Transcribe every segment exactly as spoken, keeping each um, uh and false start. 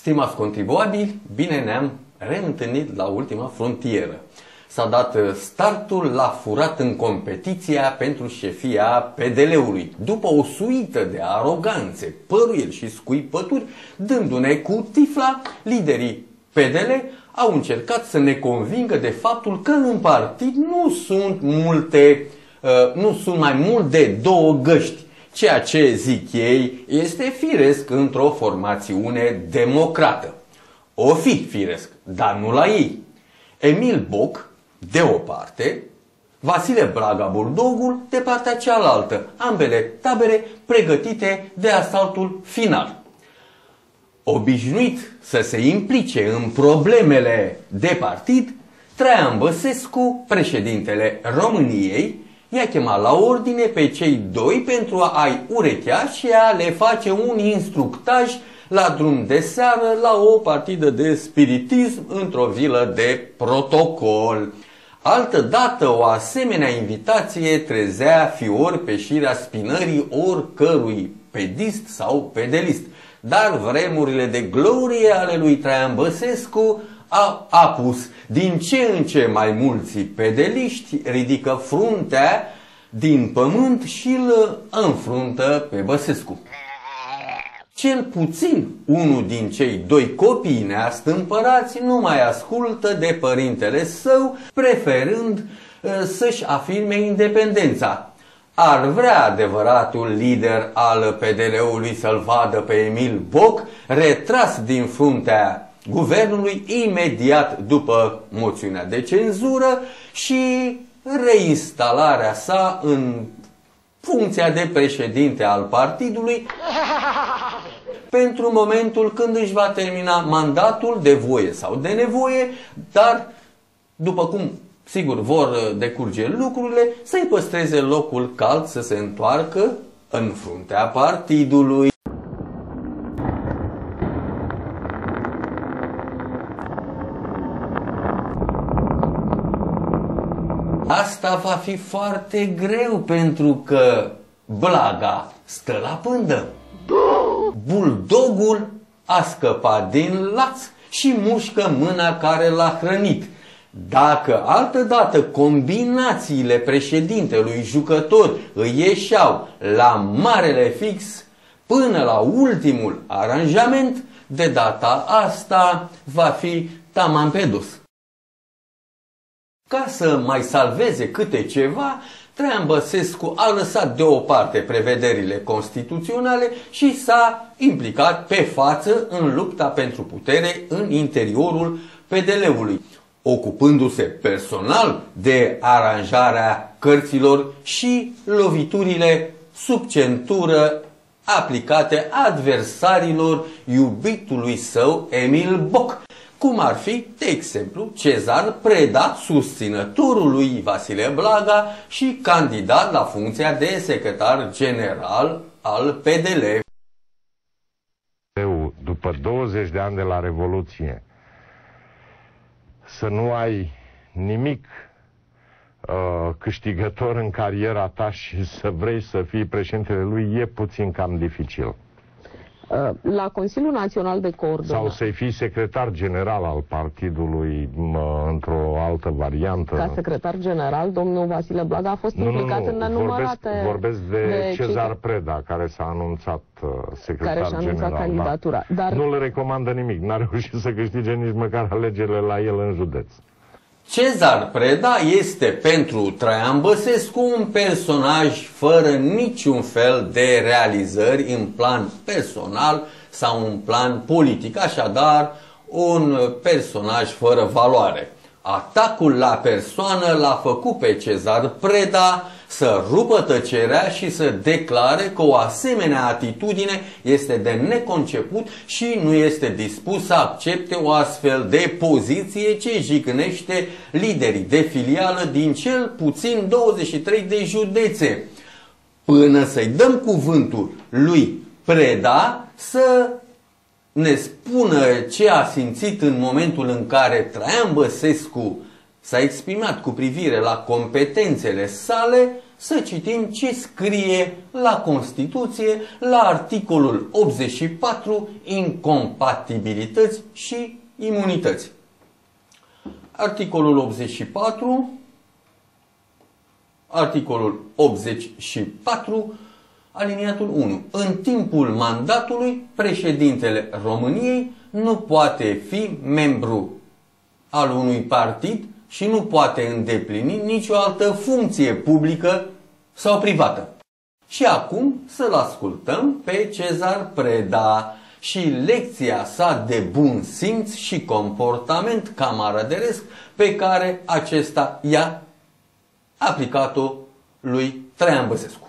Stimați contribuabili, bine ne-am reîntâlnit la ultima frontieră. S-a dat startul la furat în competiția pentru șefia P D L-ului, după o suită de aroganțe, păruieli și scuipături, dându-ne cu tifla, liderii P D L au încercat să ne convingă de faptul că în partid nu sunt multe, uh, nu sunt mai mult de două găști. Ceea ce zic ei este firesc într-o formațiune democrată. O fi firesc, dar nu la ei. Emil Boc, de o parte, Vasile Blaga Buldogul, de partea cealaltă, ambele tabere pregătite de asaltul final. Obișnuit să se implice în problemele de partid, Traian Băsescu, președintele României, i-a chemat la ordine pe cei doi pentru a-i urechea și a le face un instructaj la drum de seară la o partidă de spiritism într-o vilă de protocol. Altădată o asemenea invitație trezea fiori pe șirea spinării oricărui pedist sau pedelist. Dar vremurile de glorie ale lui Traian Băsescu au apus din ce în ce mai mulți pedeliști, ridică fruntea din pământ și îl înfruntă pe Băsescu. Cel puțin unul din cei doi copii neastâmpărați nu mai ascultă de părintele său, preferând uh, să-și afirme independența. Ar vrea adevăratul lider al P D L-ului să-l vadă pe Emil Boc retras din fruntea guvernului imediat după moțiunea de cenzură și reinstalarea sa în funcția de președinte al partidului pentru momentul când își va termina mandatul de voie sau de nevoie, dar după cum sigur vor decurge lucrurile, să-i păstreze locul cald să se întoarcă în fruntea partidului. Asta va fi foarte greu pentru că Blaga stă la pândă. Buldogul a scăpat din laț și mușcă mâna care l-a hrănit. Dacă altădată combinațiile președintelui jucător îi ieșeau la marele fix până la ultimul aranjament, de data asta va fi taman pe dos. Ca să mai salveze câte ceva, Traian Băsescu a lăsat deoparte prevederile constituționale și s-a implicat pe față în lupta pentru putere în interiorul P D L-ului, ocupându-se personal de aranjarea cărților și loviturile sub centură aplicate adversarilor iubitului său Emil Boc, cum ar fi, de exemplu, Cezar Preda, susținătorul lui Vasile Blaga și candidat la funcția de secretar general al P D L. După douăzeci de ani de la Revoluție, să nu ai nimic uh, câștigător în cariera ta și să vrei să fii președintele lui, e puțin cam dificil. La Consiliul Național de Coordonare. Sau să-i fii secretar general al partidului într-o altă variantă. Ca secretar general, domnul Vasile Blaga a fost nu, implicat nu, nu. în nenumărate... Vorbesc, vorbesc de, de Cezar cei... Preda, care s-a anunțat uh, secretar care și-a anunțat general. candidatura. Da. Dar... Nu le recomandă nimic. N-a reușit să câștige nici măcar alegerile la el în județ. Cezar Preda este pentru Traian Băsescu un personaj fără niciun fel de realizări în plan personal sau în plan politic, așadar un personaj fără valoare. Atacul la persoană l-a făcut pe Cezar Preda să rupă tăcerea și să declare că o asemenea atitudine este de neconceput și nu este dispus să accepte o astfel de poziție ce jignește liderii de filială din cel puțin douăzeci și trei de județe. Până să-i dăm cuvântul lui Preda să ne spună ce a simțit în momentul în care Traian Băsescu s-a exprimat cu privire la competențele sale, să citim ce scrie la Constituție, la articolul optzeci și patru, incompatibilități și imunități. Articolul optzeci și patru, articolul optzeci și patru, aliniatul unu. În timpul mandatului, președintele României nu poate fi membru al unui partid și nu poate îndeplini nicio altă funcție publică sau privată. Și acum să-l ascultăm pe Cezar Preda și lecția sa de bun simț și comportament camaraderesc pe care acesta i-a aplicat-o lui Traian Băsescu.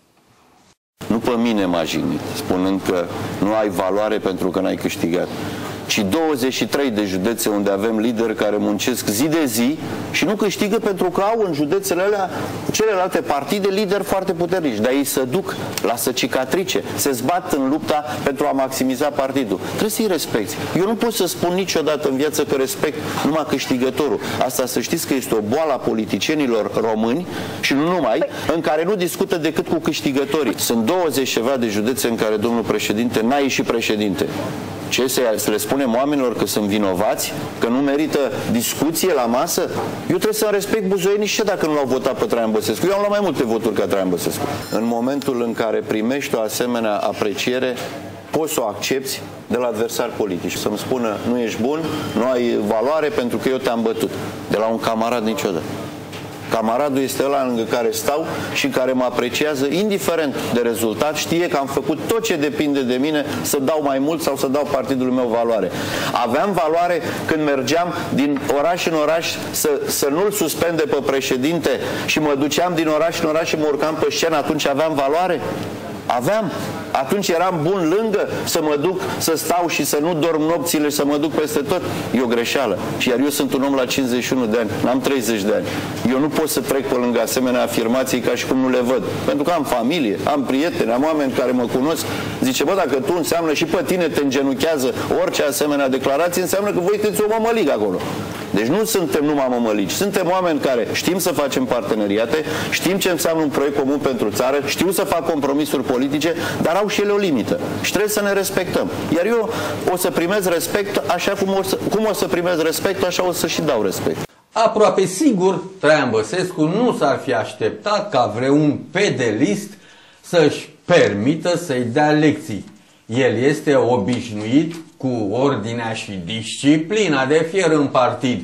Nu pe mine m-a jignit, spunând că nu ai valoare pentru că n-ai câștigat, ci douăzeci și trei de județe unde avem lideri care muncesc zi de zi și nu câștigă pentru că au în județele alea celelalte partide lideri foarte puternici. Dar ei se duc, lasă cicatrice, se zbat în lupta pentru a maximiza partidul. Trebuie să-i respecti. Eu nu pot să spun niciodată în viață că respect numai câștigătorul. Asta să știți că este o boală a politicienilor români și nu numai, în care nu discută decât cu câștigătorii. Sunt douăzeci ceva de județe în care domnul președinte n-a ieșit președinte. Ce, să le spunem oamenilor că sunt vinovați? Că nu merită discuție la masă? Eu trebuie să respect buzoienii și dacă nu l-au votat pe Traian Băsescu. Eu am luat mai multe voturi ca Traian Băsescu. În momentul în care primești o asemenea apreciere, poți să o accepti de la adversari politici. Să-mi spună, nu ești bun, nu ai valoare pentru că eu te-am bătut. De la un camarad niciodată. Camaradul este ăla lângă care stau și care mă apreciază indiferent de rezultat, știe că am făcut tot ce depinde de mine să dau mai mult sau să dau partidului meu valoare. Aveam valoare când mergeam din oraș în oraș să, să nu-l suspende pe președinte și mă duceam din oraș în oraș și mă urcam pe scenă, atunci aveam valoare? Aveam. Atunci eram bun lângă să mă duc să stau și să nu dorm nopțile și să mă duc peste tot. E o greșeală. Și iar eu sunt un om la cincizeci și unu de ani, n-am treizeci de ani. Eu nu pot să trec pe lângă asemenea afirmații ca și cum nu le văd. Pentru că am familie, am prieteni, am oameni care mă cunosc. Zice, bă, dacă tu înseamnă și pe tine te îngenuchează orice asemenea declarație, înseamnă că voi sunteți o mămăligă acolo. Deci nu suntem numai mămălici. Suntem oameni care știm să facem parteneriate, știm ce înseamnă un proiect comun pentru țară, știu să fac compromisuri politice, dar au și ele o limită. Și trebuie să ne respectăm. Iar eu o să primez respect așa cum o să, cum o să primez respect, așa o să și dau respect. Aproape sigur, Traian Băsescu nu s-ar fi așteptat ca vreun pedelist să-și permită să-i dea lecții. El este obișnuit cu ordinea și disciplina de fier în partid.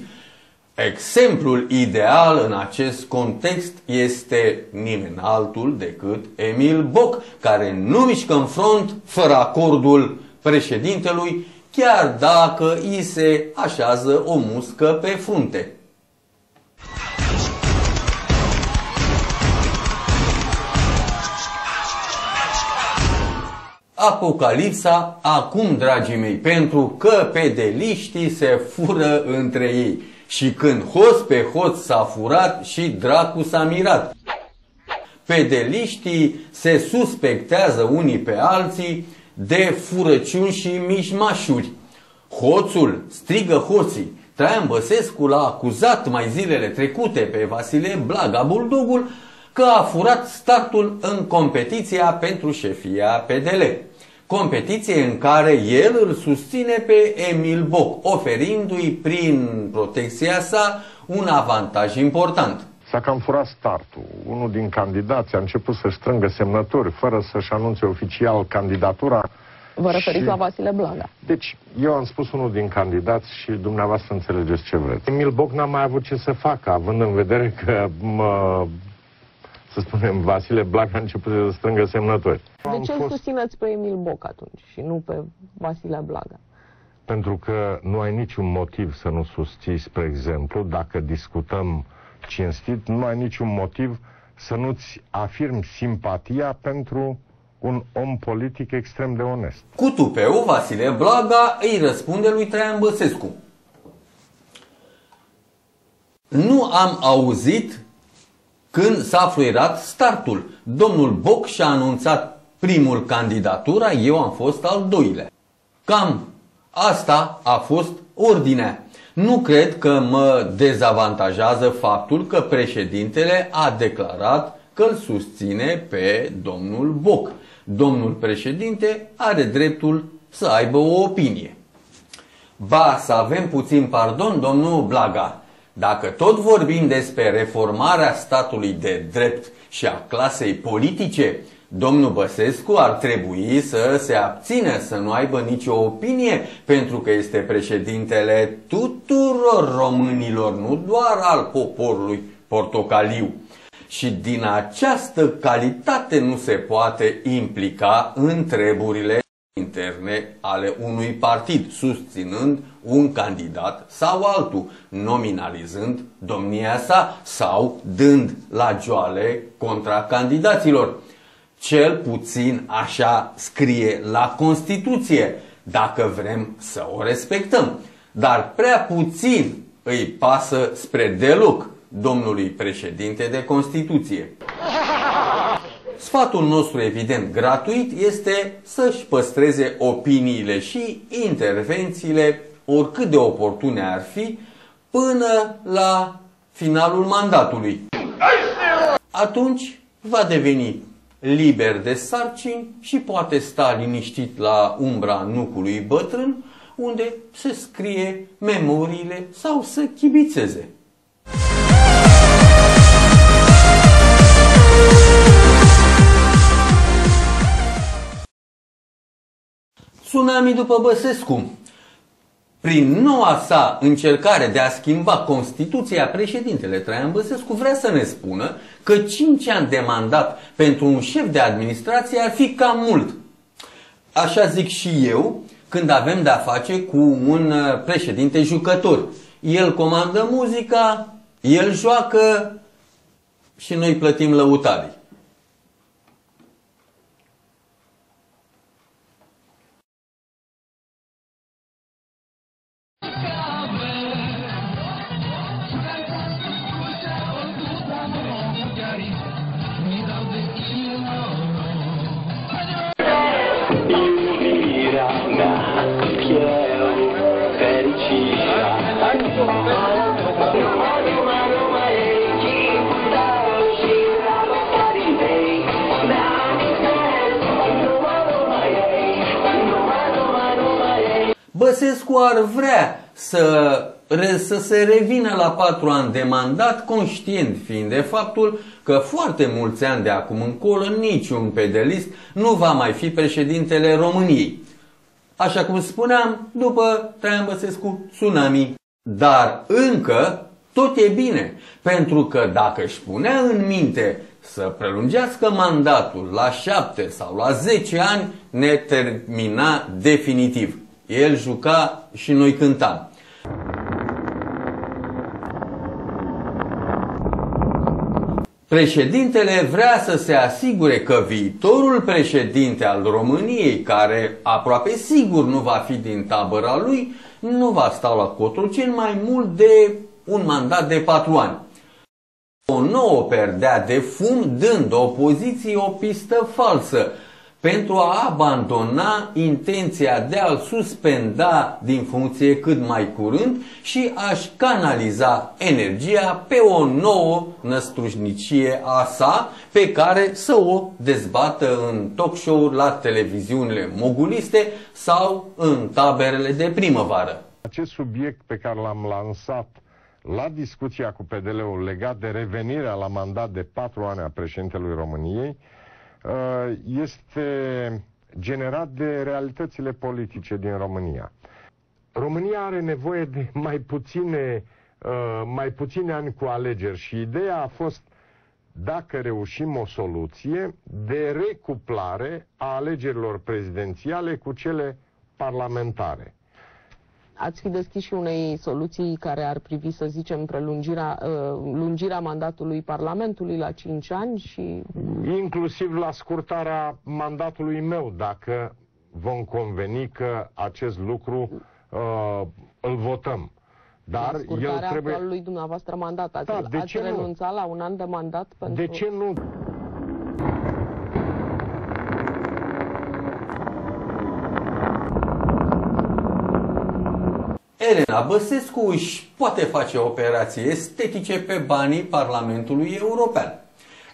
Exemplul ideal în acest context este nimeni altul decât Emil Boc, care nu mișcă în front fără acordul președintelui, chiar dacă îi se așează o muscă pe frunte. Apocalipsa acum, dragii mei, pentru că pedeliștii se fură între ei. Și când hoț pe hoț s-a furat și dracu s-a mirat. Pedeliștii se suspectează unii pe alții de furăciuni și mișmașuri. Hoțul strigă hoții. Traian Băsescu l-a acuzat mai zilele trecute pe Vasile Blaga, buldogul, că a furat startul în competiția pentru șefia P D L. Competiție în care el îl susține pe Emil Boc, oferindu-i prin protecția sa un avantaj important. S-a cam furat startul. Unul din candidați a început să strângă semnături fără să-și anunțe oficial candidatura. Vă referiți și... la Vasile Blaga. Deci, eu am spus unul din candidați și dumneavoastră înțelegeți ce vreți. Emil Boc n-a mai avut ce să facă, având în vedere că, mă, să spunem, Vasile Blaga a început să strângă semnători. De ce îl fost... susțineți pe Emil Boc atunci și nu pe Vasile Blaga? Pentru că nu ai niciun motiv să nu susții, spre exemplu, dacă discutăm cinstit, nu ai niciun motiv să nu-ți afirmi simpatia pentru un om politic extrem de onest. Cu tupeu, Vasile Blaga îi răspunde lui Traian Băsescu: nu am auzit când s-a fluierat startul. Domnul Boc și-a anunțat primul candidatura, eu am fost al doilea. Cam asta a fost ordinea. Nu cred că mă dezavantajează faptul că președintele a declarat că îl susține pe domnul Boc. Domnul președinte are dreptul să aibă o opinie. Ba, să avem puțin pardon, domnul Blaga, dacă tot vorbim despre reformarea statului de drept și a clasei politice, domnul Băsescu ar trebui să se abțină, să nu aibă nicio opinie, pentru că este președintele tuturor românilor, nu doar al poporului portocaliu. Și din această calitate nu se poate implica în treburile interne ale unui partid, susținând un candidat sau altul, nominalizând domnia sa sau dând la joale contra candidaților. Cel puțin așa scrie la Constituție, dacă vrem să o respectăm. Dar prea puțin îi pasă spre deloc domnului președinte de Constituție. Sfatul nostru, evident gratuit, este să-și păstreze opiniile și intervențiile, oricât de oportune ar fi, până la finalul mandatului. Atunci va deveni liber de sarcini și poate sta liniștit la umbra nucului bătrân, unde se scrie memoriile sau să chibițeze. Tsunami după Băsescu. Prin noua sa încercare de a schimba Constituția, președintele Traian Băsescu vrea să ne spună că cinci ani de mandat pentru un șef de administrație ar fi cam mult. Așa zic și eu când avem de-a face cu un președinte jucător. El comandă muzica, el joacă și noi plătim lăutarii. Băsescu ar vrea să, să se revină la patru ani de mandat, conștient fiind de faptul că foarte mulți ani de acum încolo niciun pedelist nu va mai fi președintele României. Așa cum spuneam, după Traian Băsescu, tsunami. Dar încă tot e bine, pentru că dacă își punea în minte să prelungească mandatul la șapte sau la zece ani, ne termina definitiv. El juca și noi cântam. Președintele vrea să se asigure că viitorul președinte al României, care aproape sigur nu va fi din tabăra lui, nu va sta la Cotroceni mai mult de un mandat de patru ani. O nouă perdea de fum, dând opoziției o pistă falsă pentru a abandona intenția de a-l suspenda din funcție cât mai curând și a-și canaliza energia pe o nouă năstrușnicie a sa, pe care să o dezbată în talk show-uri la televiziunile moguliste sau în taberele de primăvară. Acest subiect pe care l-am lansat la discuția cu P D L-ul legat de revenirea la mandat de patru ani a președintelui României este generat de realitățile politice din România. România are nevoie de mai puține, mai puține ani cu alegeri și ideea a fost, dacă reușim o soluție, de recuplare a alegerilor prezidențiale cu cele parlamentare. Ați fi deschis și unei soluții care ar privi, să zicem, prelungirea uh, lungirea mandatului Parlamentului la cinci ani și... Inclusiv la scurtarea mandatului meu, dacă vom conveni că acest lucru uh, îl votăm. Dar la scurtarea el trebuie... actualului dumneavoastră mandat. Ați, da, de ați ce renunțat nu? la un an de mandat pentru... De ce nu? Elena Băsescu își poate face operații estetice pe banii Parlamentului European.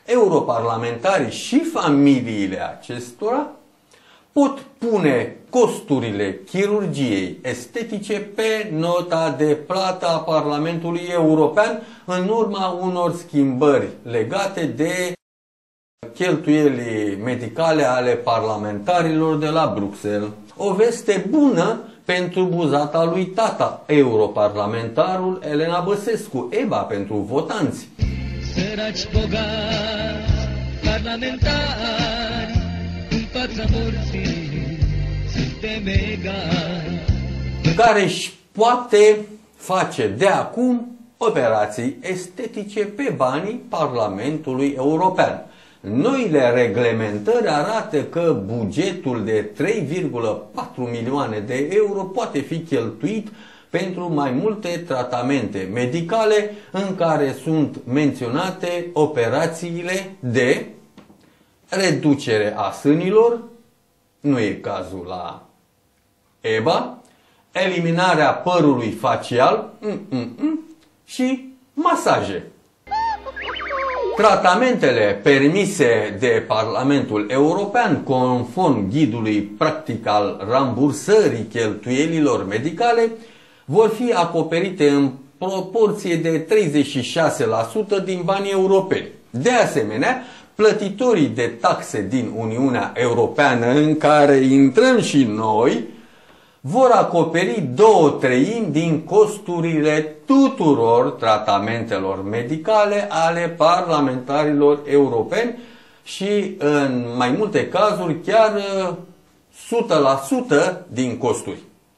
europarlamentarii și familiile acestora pot pune costurile chirurgiei estetice pe nota de plată a Parlamentului European în urma unor schimbări legate de cheltuielii medicale ale parlamentarilor de la Bruxelles. O veste bună pentru buzata lui tata, europarlamentarul Elena Băsescu, E B A pentru votanți. Săraci bogați, parlamentari, în fața morții suntem egali. Care își poate face de acum operații estetice pe banii Parlamentului European. Noile reglementări arată că bugetul de trei virgulă patru milioane de euro poate fi cheltuit pentru mai multe tratamente medicale în care sunt menționate operațiile de reducere a sânilor, nu e cazul la E B A, eliminarea părului facial mm, mm, mm, și masaje. Tratamentele permise de Parlamentul European, conform ghidului practic al rambursării cheltuielilor medicale, vor fi acoperite în proporție de treizeci și șase la sută din banii europeni. De asemenea, plătitorii de taxe din Uniunea Europeană, în care intrăm și noi, vor acoperi două treimi din costurile tuturor tratamentelor medicale ale parlamentarilor europeni și, în mai multe cazuri, chiar o sută la sută din costuri.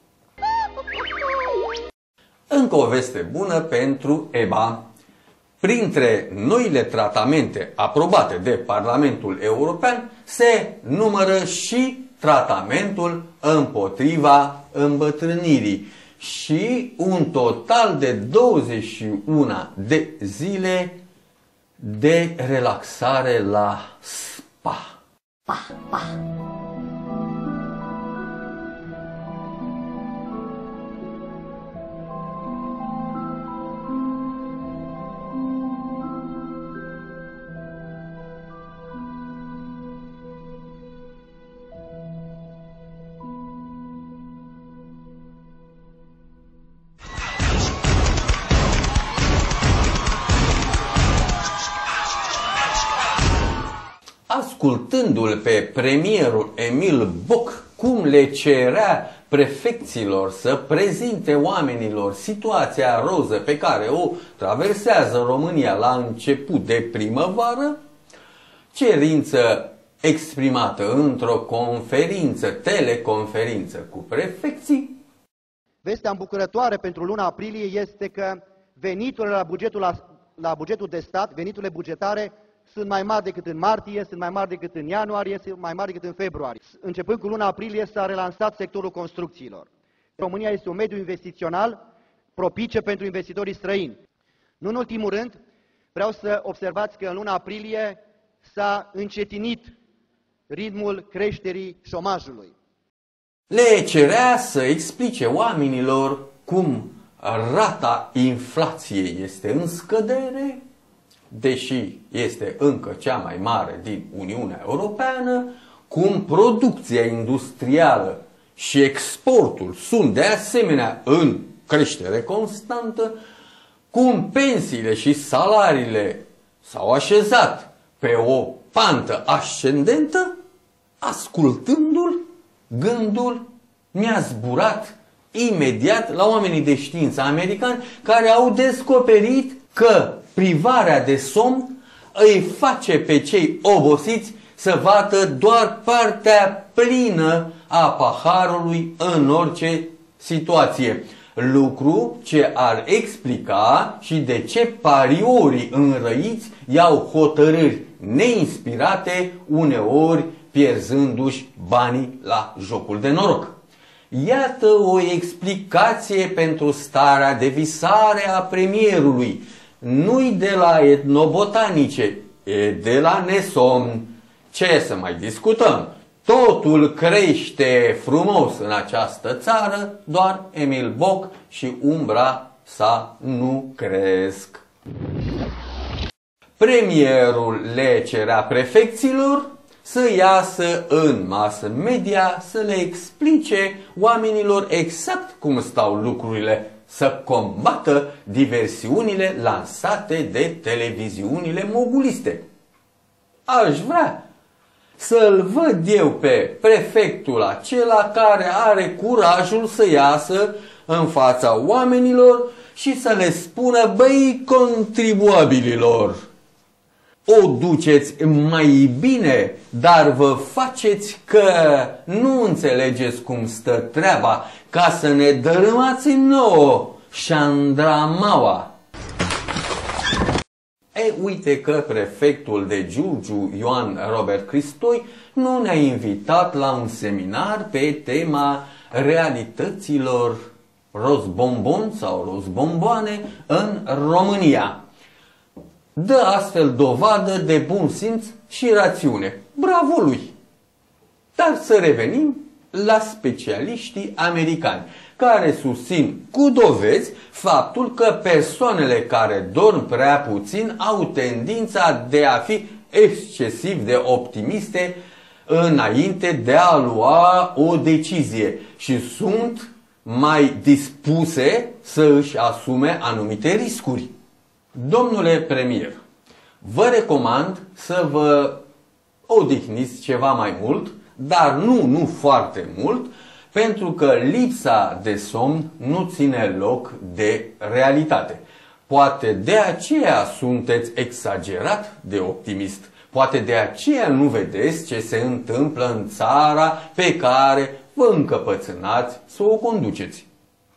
Încă o veste bună pentru E B A. Printre noile tratamente aprobate de Parlamentul European se numără și tratamentul împotriva îmbătrânirii și un total de douăzeci și unu de zile de relaxare la spa. Pa, pa. Ascultându-l pe premierul Emil Boc cum le cerea prefecților să prezinte oamenilor situația roză pe care o traversează România la început de primăvară, cerință exprimată într-o conferință, teleconferință cu prefecții. Vestea îmbucurătoare pentru luna aprilie este că veniturile la bugetul, la, la bugetul de stat, veniturile bugetare, sunt mai mari decât în martie, sunt mai mari decât în ianuarie, sunt mai mari decât în februarie. Începând cu luna aprilie s-a relansat sectorul construcțiilor. România este un mediu investițional propice pentru investitorii străini. Nu în ultimul rând, vreau să observați că în luna aprilie s-a încetinit ritmul creșterii șomajului. Le cerea să explice oamenilor cum rata inflației este în scădere, deși este încă cea mai mare din Uniunea Europeană, cum producția industrială și exportul sunt de asemenea în creștere constantă, cum pensiile și salariile s-au așezat pe o pantă ascendentă, ascultându-l, gândul mi-a zburat imediat la oamenii de știință americani care au descoperit că privarea de somn îi face pe cei obosiți să vadă doar partea plină a paharului în orice situație. Lucru ce ar explica și de ce pariorii înrăiți iau hotărâri neinspirate, uneori pierzându-și banii la jocul de noroc. Iată o explicație pentru starea de visare a premierului. Nu-i de la etnobotanice, e de la nesomn. Ce să mai discutăm? Totul crește frumos în această țară, doar Emil Boc și umbra sa nu cresc. Premierul le cerea prefecților să iasă în masă media să le explice oamenilor exact cum stau lucrurile, să combată diversiunile lansate de televiziunile moguliste. Aș vrea să-l văd eu pe prefectul acela care are curajul să iasă în fața oamenilor și să le spună: băi, contribuabililor, o duceți mai bine, dar vă faceți că nu înțelegeți cum stă treaba, ca să ne dărâmați nouă șandramaua. E, uite că prefectul de Giurgiu, Ioan Robert Cristoi, nu ne-a invitat la un seminar pe tema realităților rozbombon sau rozbomboane în România. Dă astfel dovadă de bun simț și rațiune. Bravo lui! Dar să revenim la specialiștii americani, care susțin cu dovezi faptul că persoanele care dorm prea puțin au tendința de a fi excesiv de optimiste înainte de a lua o decizie și sunt mai dispuse să își asume anumite riscuri. Domnule premier, vă recomand să vă odihniți ceva mai mult, dar nu, nu foarte mult, pentru că lipsa de somn nu ține loc de realitate. Poate de aceea sunteți exagerat de optimist. Poate de aceea nu vedeți ce se întâmplă în țara pe care vă încăpățânați să o conduceți.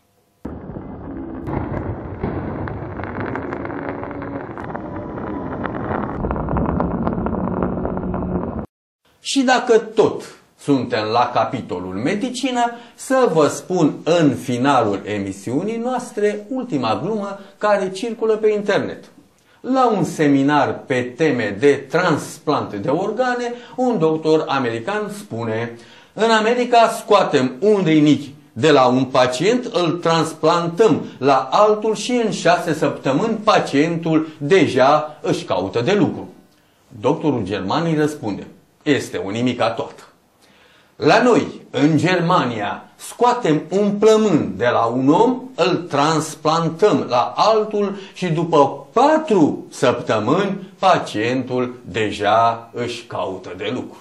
Și dacă tot suntem la capitolul medicină, să vă spun în finalul emisiunii noastre ultima glumă care circulă pe internet. La un seminar pe teme de transplante de organe, un doctor american spune: în America scoatem un rinichi de la un pacient, îl transplantăm la altul și în șase săptămâni pacientul deja își caută de lucru. Doctorul german îi răspunde: este o nimica toată. La noi, în Germania, scoatem un plămân de la un om, îl transplantăm la altul și după patru săptămâni pacientul deja își caută de lucru.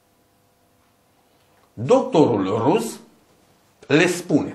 Doctorul rus le spune: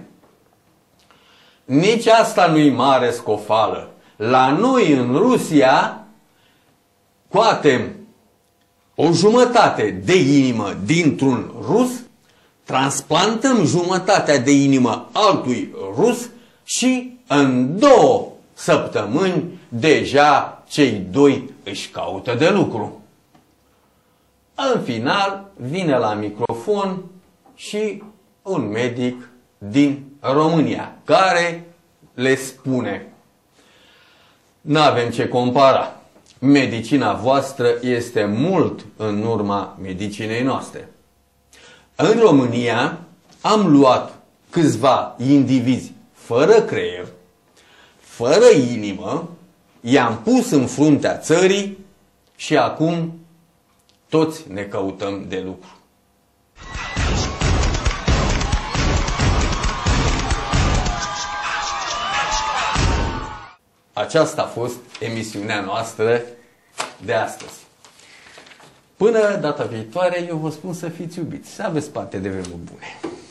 nici asta nu-i mare scofală. La noi în Rusia scoatem o jumătate de inimă dintr-un rus, transplantăm jumătatea de inimă altui rus și în două săptămâni deja cei doi își caută de lucru. În final vine la microfon și un medic din România care le spune: n-avem ce compara. Medicina voastră este mult în urma medicinei noastre. În România am luat câțiva indivizi fără creier, fără inimă, i-am pus în fruntea țării și acum toți ne căutăm de lucru. Aceasta a fost emisiunea noastră de astăzi. Până data viitoare, eu vă spun să fiți iubiți, să aveți parte de vremuri bune.